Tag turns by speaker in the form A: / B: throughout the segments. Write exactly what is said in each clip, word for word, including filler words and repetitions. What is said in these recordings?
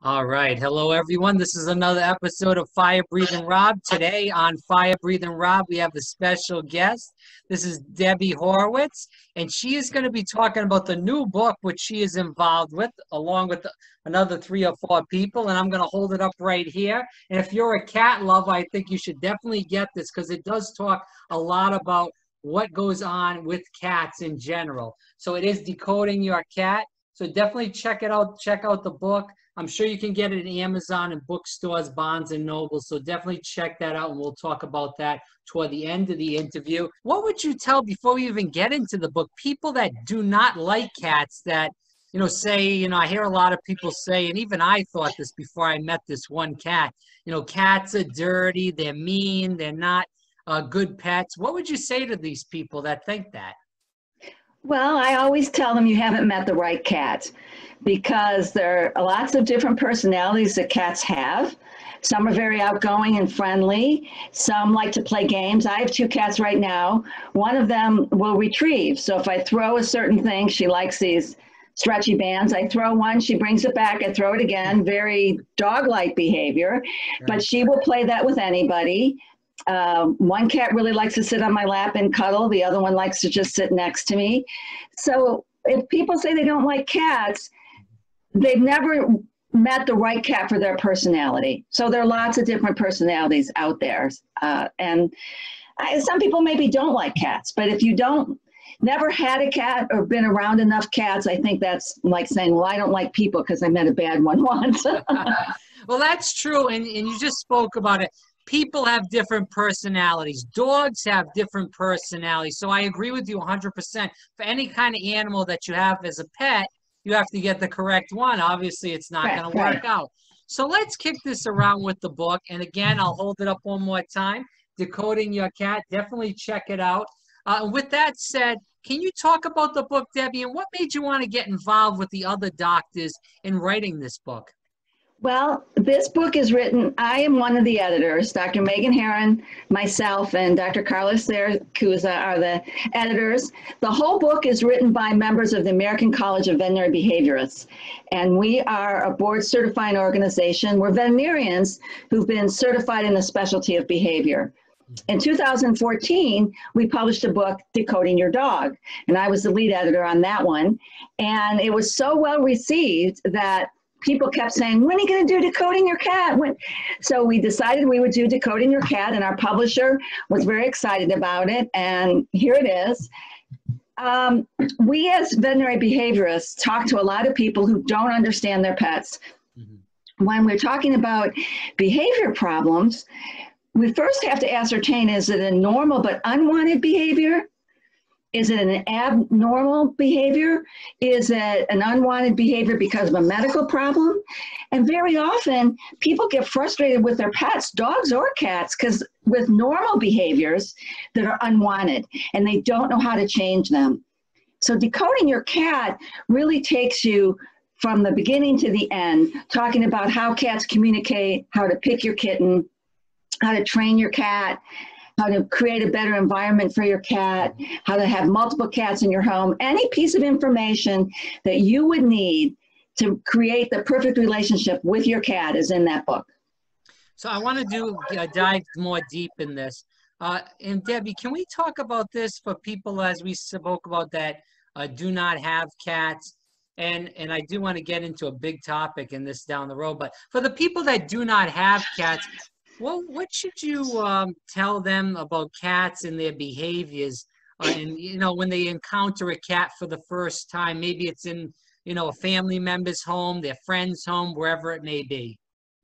A: All right. Hello, everyone. This is another episode of Fire Breathing Rob. Today on Fire Breathing Rob, we have a special guest. This is Debbie Horowitz, and she is going to be talking about the new book, which she is involved with, along with another three or four people. And I'm going to hold it up right here. And if you're a cat lover, I think you should definitely get this because it does talk a lot about what goes on with cats in general. So it is Decoding Your Cat. So definitely check it out. Check out the book. I'm sure you can get it at Amazon and bookstores, Barnes and Noble. So definitely check that out, and we'll talk about that toward the end of the interview. What would you tell, before we even get into the book, people that do not like cats, that, you know, say, you know, I hear a lot of people say, and even I thought this before I met this one cat, you know, cats are dirty, they're mean, they're not uh, good pets. What would you say to these people that think that?
B: Well, I always tell them you haven't met the right cat, because there are lots of different personalities that cats have. Some are very outgoing and friendly. Some like to play games. I have two cats right now. One of them will retrieve. So if I throw a certain thing, she likes these stretchy bands. I throw one, she brings it back, I throw it again. Very dog-like behavior, but she will play that with anybody. Um, one cat really likes to sit on my lap and cuddle. The other one likes to just sit next to me. So if people say they don't like cats, they've never met the right cat for their personality. So there are lots of different personalities out there. Uh, and I, some people maybe don't like cats, but if you don't, never had a cat or been around enough cats, I think that's like saying, well, I don't like people because I met a bad one once.
A: Well, that's true. And, and you just spoke about it. People have different personalities. Dogs have different personalities. So I agree with you one hundred percent. For any kind of animal that you have as a pet, you have to get the correct one. Obviously, it's not
B: Right,
A: going to work
B: right.
A: out. So let's kick this around with the book. And again, I'll hold it up one more time. Decoding Your Cat. Definitely check it out. Uh, with that said, can you talk about the book, Debbie, and what made you want to get involved with the other doctors in writing this book?
B: Well, this book is written, I am one of the editors. Doctor Megan Herron, myself, and Doctor Carlos Siracusa are the editors. The whole book is written by members of the American College of Veterinary Behaviorists. And we are a board certifying organization. We're veterinarians who've been certified in the specialty of behavior. In two thousand fourteen, we published a book, Decoding Your Dog, and I was the lead editor on that one. And it was so well received that people kept saying, when are you going to do Decoding Your Cat? When? So we decided we would do Decoding Your Cat, and our publisher was very excited about it, and here it is. Um, we as veterinary behaviorists talk to a lot of people who don't understand their pets. Mm-hmm. When we're talking about behavior problems, we first have to ascertain, is it a normal but unwanted behavior? Is it an abnormal behavior? Is it an unwanted behavior because of a medical problem? And very often, people get frustrated with their pets, dogs or cats, because with normal behaviors that are unwanted, and they don't know how to change them. So Decoding Your Cat really takes you from the beginning to the end, talking about how cats communicate, how to pick your kitten, how to train your cat, how to create a better environment for your cat, how to have multiple cats in your home. Any piece of information that you would need to create the perfect relationship with your cat is in that book.
A: So I want to do uh, dive more deep in this. Uh, and Debbie, can we talk about this for people, as we spoke about, that uh, do not have cats? And, and I do want to get into a big topic in this down the road, but for the people that do not have cats, well, what should you um, tell them about cats and their behaviors? Uh, and, you know, when they encounter a cat for the first time, maybe it's in, you know, a family member's home, their friend's home, wherever it may be.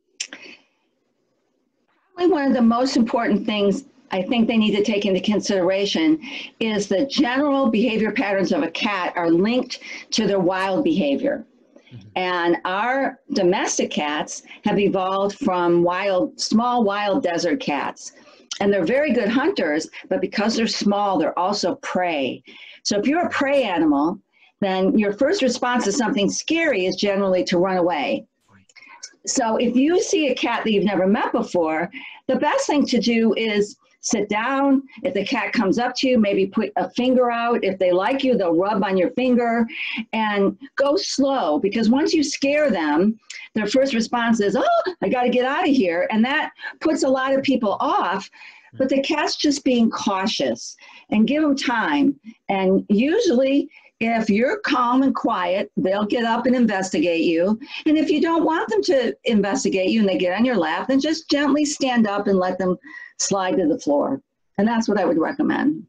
B: Probably one of the most important things I think they need to take into consideration is the general behavior patterns of a cat are linked to their wild behavior. And our domestic cats have evolved from wild, small wild desert cats. And they're very good hunters, but because they're small, they're also prey. So if you're a prey animal, then your first response to something scary is generally to run away. So if you see a cat that you've never met before, the best thing to do is sit down. If the cat comes up to you, maybe put a finger out. If they like you, they'll rub on your finger, and go slow, because once you scare them, their first response is, oh, I got to get out of here. And that puts a lot of people off. But the cat's just being cautious, and give them time. And usually, if you're calm and quiet, they'll get up and investigate you. And if you don't want them to investigate you and they get on your lap, then just gently stand up and let them slide to the floor. And that's what I would recommend.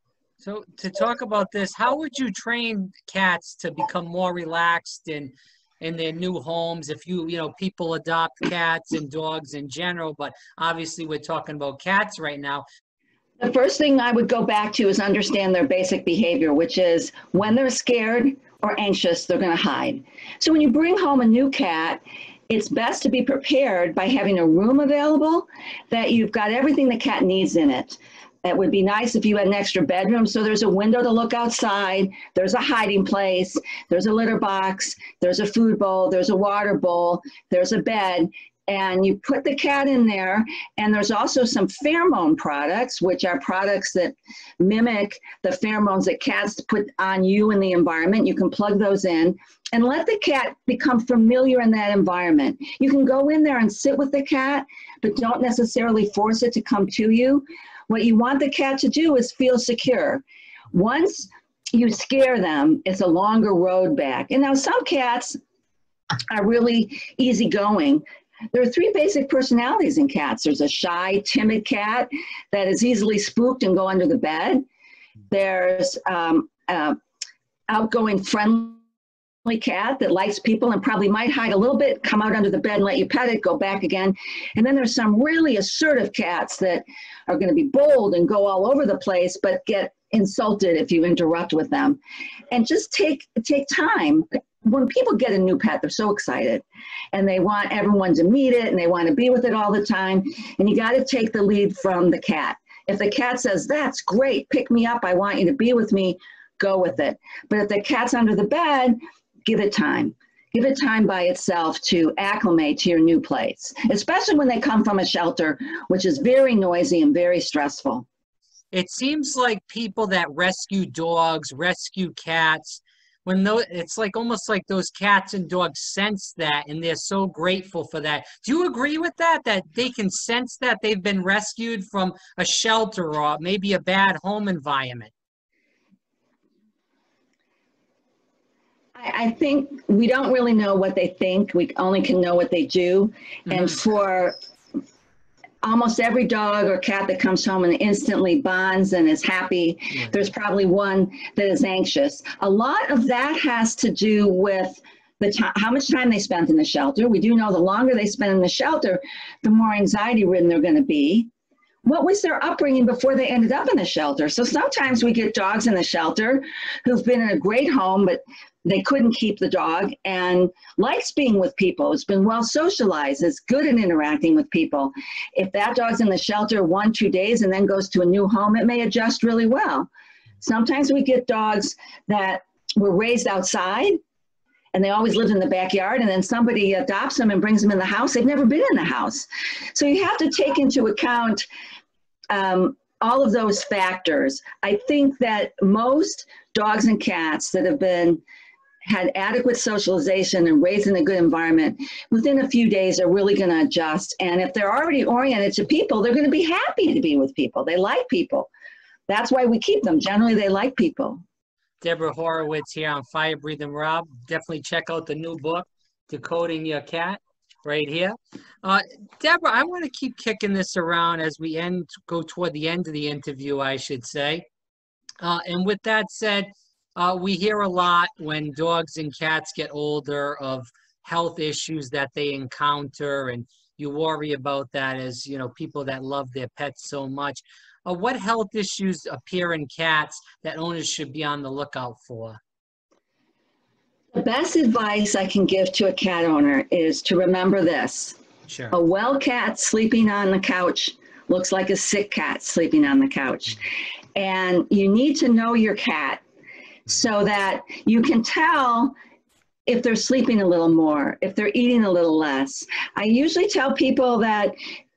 A: So to talk about this, how would you train cats to become more relaxed in, in their new homes? If you, you know, people adopt cats and dogs in general, but obviously we're talking about cats right now.
B: The first thing I would go back to is understand their basic behavior, which is when they're scared or anxious, they're going to hide. So when you bring home a new cat, it's best to be prepared by having a room available that you've got everything the cat needs in it. It would be nice if you had an extra bedroom, so there's a window to look outside, there's a hiding place, there's a litter box, there's a food bowl, there's a water bowl, there's a bed. And you put the cat in there, and there's also some pheromone products, which are products that mimic the pheromones that cats put on you in the environment. You can plug those in and let the cat become familiar in that environment. You can go in there and sit with the cat, but don't necessarily force it to come to you. What you want the cat to do is feel secure. Once you scare them, it's a longer road back. And now some cats are really easygoing. There are three basic personalities in cats. There's a shy, timid cat that is easily spooked and go under the bed. There's um, an outgoing, friendly cat that likes people and probably might hide a little bit, come out under the bed and let you pet it, go back again. And then there's some really assertive cats that are going to be bold and go all over the place, but get insulted if you interrupt with them. And just take take time. When people get a new pet, they're so excited and they want everyone to meet it and they want to be with it all the time. And you got to take the lead from the cat. If the cat says, that's great, pick me up, I want you to be with me, go with it. But if the cat's under the bed, give it time. Give it time by itself to acclimate to your new place, especially when they come from a shelter, which is very noisy and very stressful.
A: It seems like people that rescue dogs, rescue cats, when those, it's like almost like those cats and dogs sense that, and they're so grateful for that. Do you agree with that, that they can sense that they've been rescued from a shelter or maybe a bad home environment?
B: I, I think we don't really know what they think. We only can know what they do. Mm-hmm. And for almost every dog or cat that comes home and instantly bonds and is happy, yeah. There's probably one that is anxious. A lot of that has to do with the time, how much time they spent in the shelter. We do know the longer they spend in the shelter, the more anxiety ridden they're going to be. What was their upbringing before they ended up in the shelter? So sometimes we get dogs in the shelter who've been in a great home, but they couldn't keep the dog and likes being with people. It's been well socialized. It's good at interacting with people. If that dog's in the shelter one, two days and then goes to a new home, it may adjust really well. Sometimes we get dogs that were raised outside and they always lived in the backyard, and then somebody adopts them and brings them in the house. They've never been in the house. So you have to take into account um, all of those factors. I think that most dogs and cats that have been had adequate socialization and raised in a good environment, within a few days are really going to adjust. And if they're already oriented to people, they're going to be happy to be with people. They like people. That's why we keep them. Generally, they like people.
A: Deborah Horowitz here on Fire Breathing Rob. Definitely check out the new book, Decoding Your Cat, right here. Uh, Deborah, I want to keep kicking this around as we end, go toward the end of the interview, I should say. Uh, and with that said, Uh, we hear a lot when dogs and cats get older of health issues that they encounter, and you worry about that as, you know, people that love their pets so much. Uh, what health issues appear in cats that owners should be on the lookout for?
B: The best advice I can give to a cat owner is to remember this.
A: Sure. A
B: well cat sleeping on the couch looks like a sick cat sleeping on the couch. And you need to know your cat so that you can tell if they're sleeping a little more, if they're eating a little less. I usually tell people that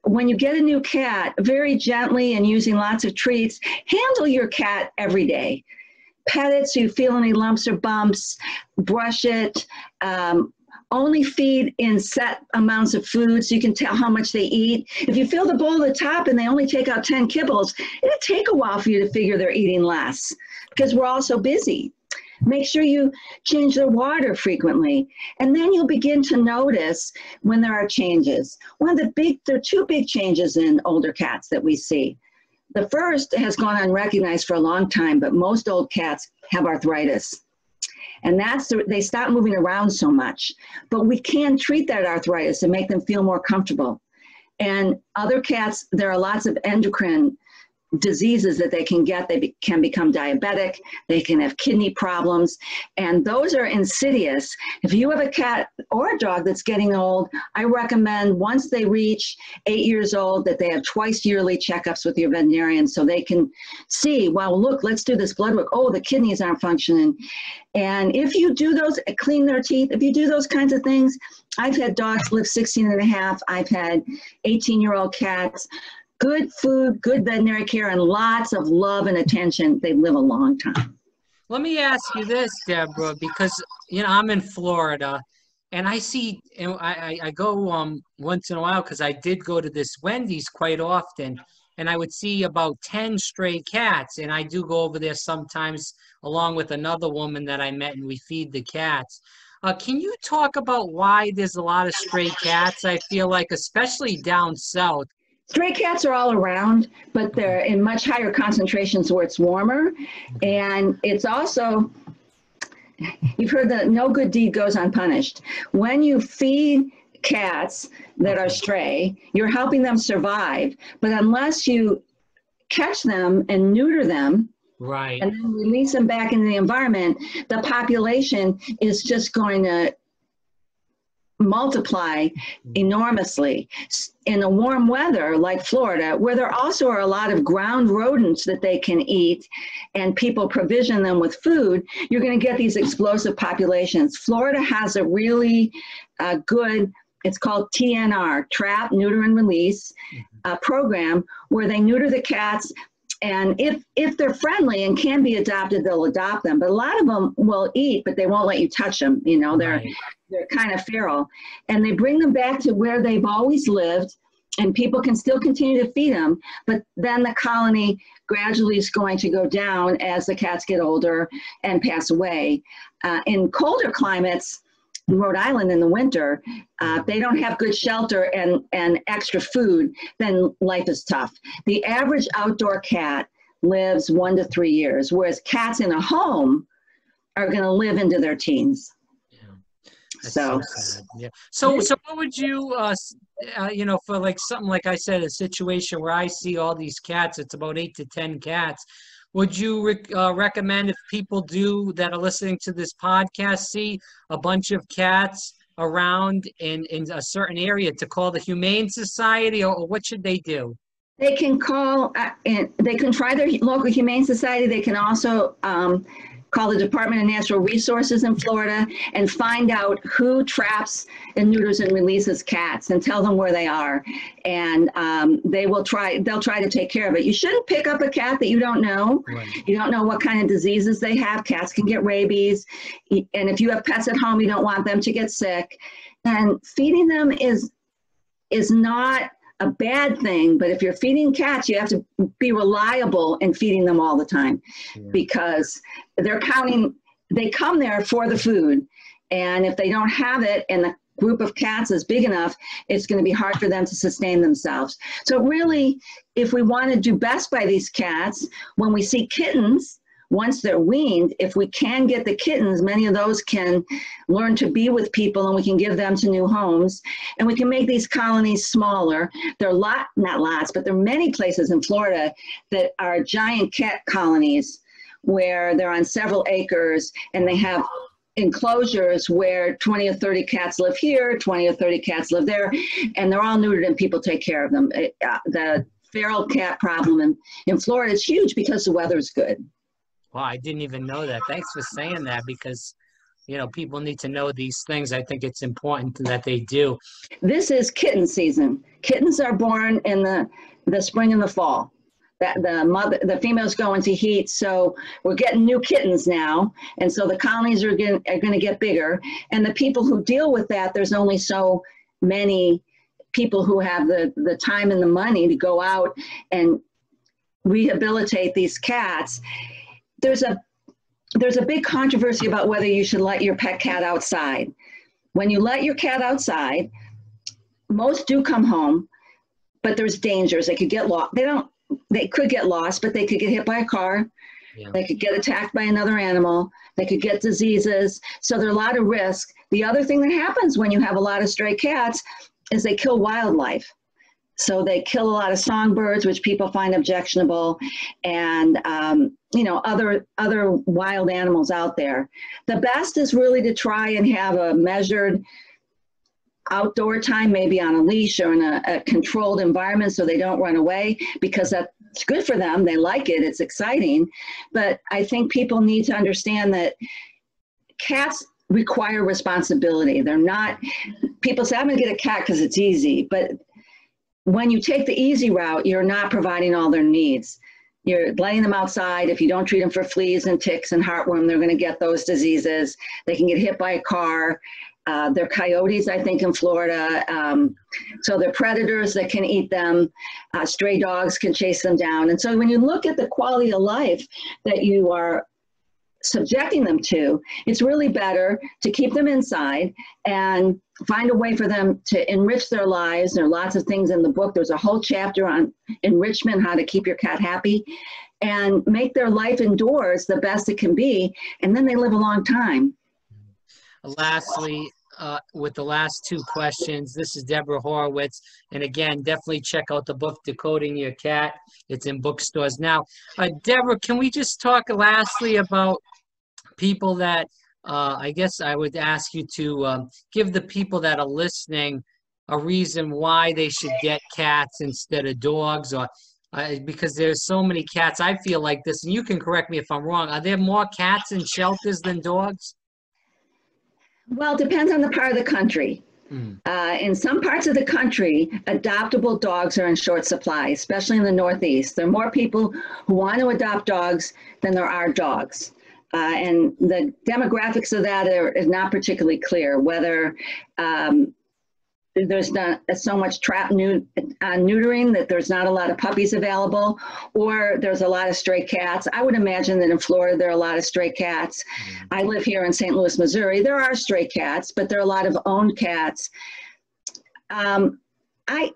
B: when you get a new cat, very gently and using lots of treats, handle your cat every day. Pet it so you feel any lumps or bumps, brush it, um, only feed in set amounts of food so you can tell how much they eat. If you fill the bowl at the top and they only take out ten kibbles, it'll take a while for you to figure they're eating less because we're all so busy. Make sure you change their water frequently, and then you'll begin to notice when there are changes. One of the big, there are two big changes in older cats that we see. The first has gone unrecognized for a long time, but most old cats have arthritis. And that's, the, they stop moving around so much. But we can treat that arthritis and make them feel more comfortable. And other cats, there are lots of endocrine diseases that they can get. They be, can become diabetic, they can have kidney problems, and those are insidious. If you have a cat or a dog that's getting old, I recommend once they reach eight years old that they have twice yearly checkups with your veterinarian so they can see, well, look, let's do this blood work. Oh, the kidneys aren't functioning. And if you do those, clean their teeth, if you do those kinds of things, I've had dogs live sixteen and a half, I've had eighteen year old cats. Good food, good veterinary care, and lots of love and attention, they live a long time.
A: Let me ask you this, Deborah, because, you know, I'm in Florida, and I see, and I, I go um once in a while because I did go to this Wendy's quite often, and I would see about ten stray cats, and I do go over there sometimes along with another woman that I met, and we feed the cats. Uh, can you talk about why there's a lot of stray cats? I feel like, especially down south.
B: Stray cats are all around, but they're in much higher concentrations where it's warmer. And it's also, you've heard that no good deed goes unpunished. When you feed cats that are stray, you're helping them survive. But unless you catch them and neuter them,
A: right,
B: and then release them back into the environment, the population is just going to multiply enormously. In a warm weather like Florida, where there also are a lot of ground rodents that they can eat and people provision them with food, you're going to get these explosive populations. Florida has a really uh, good, it's called T N R, Trap, Neuter, and Release uh, program, where they neuter the cats. And if, if they're friendly and can be adopted, they'll adopt them. But a lot of them will eat, but they won't let you touch them. You know, they're, right. they're kind of feral. And they bring them back to where they've always lived, and people can still continue to feed them. But then the colony gradually is going to go down as the cats get older and pass away. Uh, in colder climates, Rhode Island in the winter, uh, if they don't have good shelter and, and extra food, then life is tough. The average outdoor cat lives one to three years, whereas cats in a home are going to live into their teens.
A: Yeah. That's
B: so,
A: so sad. Yeah. So, so what would you, uh, uh, you know, for like something like I said, a situation where I see all these cats, it's about eight to ten cats. Would you rec uh, recommend, if people do that are listening to this podcast, see a bunch of cats around in, in a certain area, to call the Humane Society, or, or what should they do?
B: They can call, uh, and they can try their local Humane Society. They can also um, call the Department of Natural Resources in Florida and find out who traps and neuters and releases cats and tell them where they are. And um, they will try, they'll try to take care of it. You shouldn't pick up a cat that you don't know. Right. You don't know what kind of diseases they have. Cats can get rabies. And if you have pets at home, you don't want them to get sick. And feeding them is, is not a bad thing, but if you're feeding cats, you have to be reliable in feeding them all the time, yeah. because they're counting, they come there for the food. And if they don't have it and the group of cats is big enough, it's going to be hard for them to sustain themselves. So really, if we want to do best by these cats, when we see kittens, once they're weaned, if we can get the kittens, many of those can learn to be with people, and we can give them to new homes, and we can make these colonies smaller. There are lot, not lots, but there are many places in Florida that are giant cat colonies where they're on several acres, and they have enclosures where twenty or thirty cats live here, twenty or thirty cats live there, and they're all neutered and people take care of them. It, uh, the feral cat problem in, in Florida is huge because the weather's good.
A: Well, I didn't even know that. Thanks for saying that, because, you know, people need to know these things. I think it's important that they do.
B: This is kitten season. Kittens are born in the, the spring and the fall. That the mother, the females go into heat, so we're getting new kittens now, and so the colonies are going are going to get bigger. And the people who deal with that, there's only so many people who have the the time and the money to go out and rehabilitate these cats. There's a there's a big controversy about whether you should let your pet cat outside. When you let your cat outside, most do come home, but there's dangers. They could get lost. They don't. They could get lost, but they could get hit by a car. Yeah. They could get attacked by another animal. They could get diseases. So there are a lot of risk. The other thing that happens when you have a lot of stray cats is they kill wildlife. So they kill a lot of songbirds, which people find objectionable, and um, you know, other other wild animals out there. The best is really to try and have a measured outdoor time, maybe on a leash or in a, a controlled environment so they don't run away, because that's good for them. They like it. It's exciting. But I think people need to understand that cats require responsibility. They're not, people say, I'm going to get a cat because it's easy. But when you take the easy route, you're not providing all their needs. You're letting them outside. If you don't treat them for fleas and ticks and heartworm, they're going to get those diseases. They can get hit by a car. Uh, they're coyotes, I think, in Florida. Um, so they're predators that can eat them. Uh, stray dogs can chase them down. And so when you look at the quality of life that you are subjecting them to, it's really better to keep them inside and find a way for them to enrich their lives. There are lots of things in the book. There's a whole chapter on enrichment, how to keep your cat happy, and make their life indoors the best it can be. And then they live a long time.
A: Lastly, uh, with the last two questions, this is Deborah Horowitz. And again, definitely check out the book, Decoding Your Cat. It's in bookstores now. Uh, Deborah, can we just talk lastly about people that, uh, I guess I would ask you to um, give the people that are listening a reason why they should get cats instead of dogs, or uh, because there's so many cats. I feel like this, and you can correct me if I'm wrong. Are there more cats in shelters than dogs?
B: Well, it depends on the part of the country. Mm. Uh, in some parts of the country, adoptable dogs are in short supply, especially in the Northeast. There are more people who want to adopt dogs than there are dogs. Uh, and the demographics of that are, is not particularly clear, whether um, there's not so much trap new, uh, neutering that there's not a lot of puppies available, or there's a lot of stray cats. I would imagine that in Florida there are a lot of stray cats. Mm-hmm. I live here in Saint Louis, Missouri. There are stray cats, but there are a lot of owned cats. Um, I,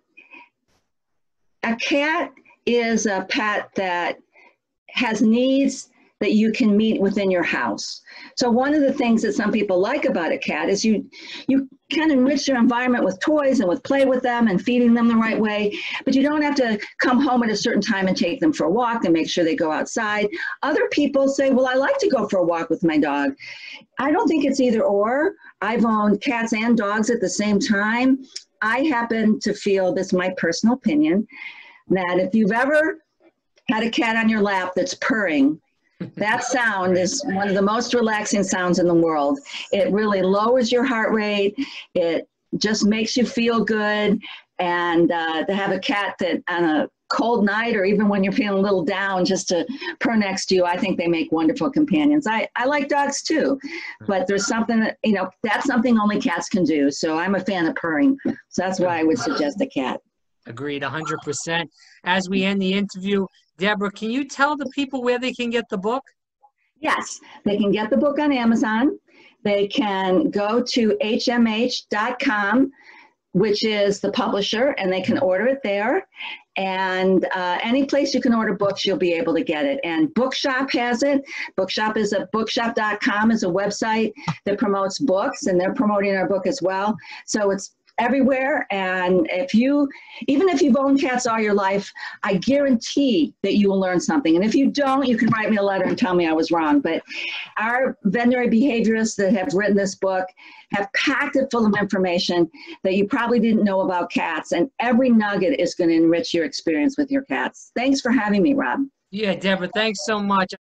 B: a cat is a pet that has needs that you can meet within your house. So one of the things that some people like about a cat is you you can enrich your environment with toys and with play with them and feeding them the right way, but you don't have to come home at a certain time and take them for a walk and make sure they go outside. Other people say, well, I like to go for a walk with my dog. I don't think it's either or. I've owned cats and dogs at the same time. I happen to feel, this is my personal opinion, that if you've ever had a cat on your lap that's purring, that sound is one of the most relaxing sounds in the world. It really lowers your heart rate. It just makes you feel good. And uh, to have a cat that on a cold night, or even when you're feeling a little down, just to purr next to you, I think they make wonderful companions. I, I like dogs too, but there's something that, you know, that's something only cats can do. So I'm a fan of purring. So that's why I would suggest a cat.
A: Agreed, one hundred percent. As we end the interview, Deborah, can you tell the people where they can get the book?
B: Yes, they can get the book on Amazon. They can go to H M H dot com, which is the publisher, and they can order it there. And uh, any place you can order books, you'll be able to get it. And Bookshop has it. Bookshop is a bookshop dot com is a website that promotes books, and they're promoting our book as well. So it's everywhere. And if you, even if you've owned cats all your life, I guarantee that you will learn something. And if you don't, you can write me a letter and tell me I was wrong. But our veterinary behaviorists that have written this book have packed it full of information that you probably didn't know about cats. And every nugget is going to enrich your experience with your cats. Thanks for having me, Rob.
A: Yeah, Deborah, thanks so much.